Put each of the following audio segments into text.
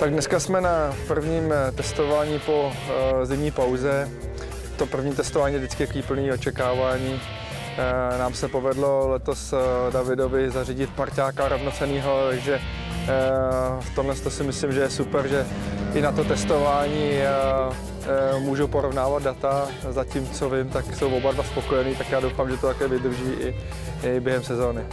Tak dneska jsme na prvním testování po zimní pauze. To první testování je vždycky plný očekávání. Nám se povedlo letos Davidovi zařídit parťáka rovnocennýho, takže v tomhle si myslím, že je super, že i na to testování můžou porovnávat data. Zatím, co vím, tak jsou oba dva spokojení, tak já doufám, že to také vydrží i během sezóny.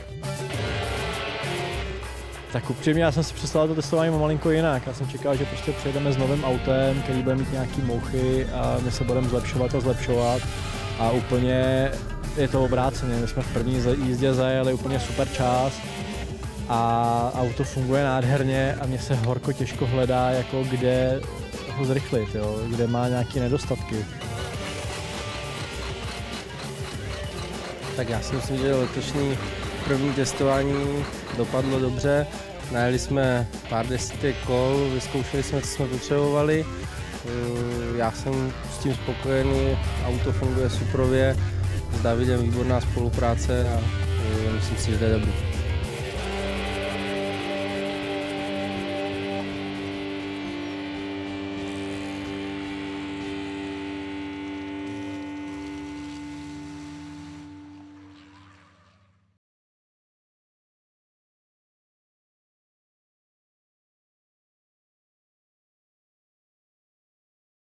Tak upřímně, já jsem si představil to testování malinko jinak. Já jsem čekal, že prostě přijedeme s novým autem, který bude mít nějaký mouchy a my se budeme zlepšovat a úplně je to obráceně. My jsme v první jízdě zajeli úplně super čas a auto funguje nádherně a mě se horko těžko hledá, jako kde ho zrychlit, jo? Kde má nějaké nedostatky. Tak já si myslím, že letošní první testování dopadlo dobře. Najeli jsme pár desítek kol, vyzkoušeli jsme, co jsme potřebovali. Já jsem s tím spokojený, auto funguje suprově, s Davidem výborná spolupráce a myslím si, že to je dobrý.